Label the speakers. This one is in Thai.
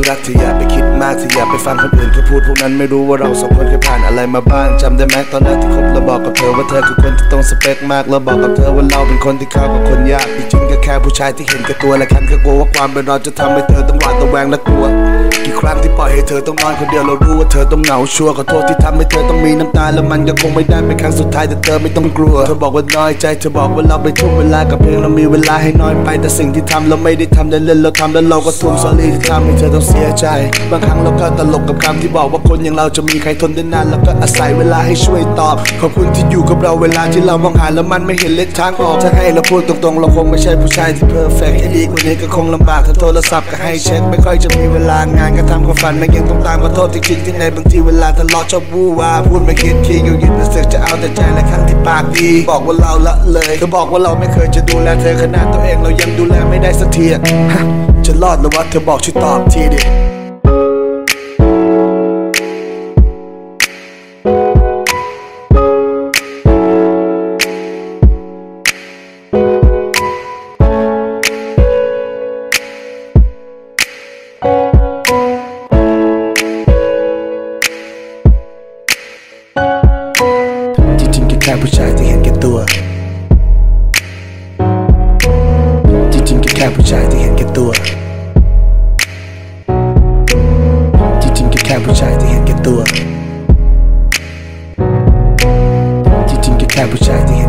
Speaker 1: ที่รักที่อย่าไปคิดมากที่อย่าไปฟังคนอื่นเขาพูดพวกนั้นไม่รู้ว่าเราสองคนเคยผ่านอะไรมาบ้างจำได้ไหมตอนแรกที่คบเราบอกกับเธอว่าเธอคือคนที่ตรงสเปคมากเราบอกกับเธอว่าเราเป็นคนที่เข้ากับคนยากจริงๆก็แค่ผู้ชายที่เห็นแก่ตัวและคันก็กลัวว่าความเป็นเราจะทำให้เธอต้องหวาดระแวงและกลัวกี่ครั้งที่ปล่อยให้เธอต้องนอนคนเดียวเรารู้ว่าเธอต้องเหงาชัวร์ขอโทษที่ทำให้เธอต้องมีน้ำตาแล้วมันก็คงไม่ได้เป็นครั้งสุดท้ายแต่เธอไม่ต้องกลัวเธอบอกว่าน้อยใจเธอบอกว่าเราไปทุ่มเวลากับเพลงเรามีเวลาให้น้อยไปแต่สิ่งที่ทำเราไม่ได้ทำเล่นๆเราทำแล้วเราก็ทุ่ม sorry ที่ทำให้เธอต้องเสียใจบางครั้งเราก็ตลกกับคำที่บอกว่าคนอย่างเราจะมีใครทนได้นานแล้วก็อาศัยเวลาให้ช่วยตอบขอบคุณที่อยู่กับเราเวลาที่เรามองหาแล้วมันไม่เห็นเล็กทางออกถ้าให้เราพูดตรงๆเราคงไม่ใช่ผู้ชายที่เพอร์เฟกต์ให้ดีกว่านี้ก็คงลำบากถ้าโทรศัพท์ก็ให้เช็คไม่ค่อยจะมีเวลางานก็ทำความฝันไม่ยังต้องตามขอโทษจริงๆที่ในบางทีเวลาทะเลาะชอบวู่วาพูดไม่คิดขี้อยู่ยึดเสือกจะเอาแต่ใจและครั้งที่ปากดีบอกว่าเราละเลยเธอบอกว่าเราไม่เคยจะดูแลเธอขนาดตัวเองเรายังดูแลไม่ได้สักทีจะรอดหรือว่าเธอบอกช่วยตอบทีดิแค่ผู้ชายที่เห็นแก่ตัวจริงๆก็แค่ผู้ชายที่เห็นแก่ตัวจริงๆก็แค่ผู้ชายที่เห็นแก่ตัวจริงๆก็แค่ผู้ชายที่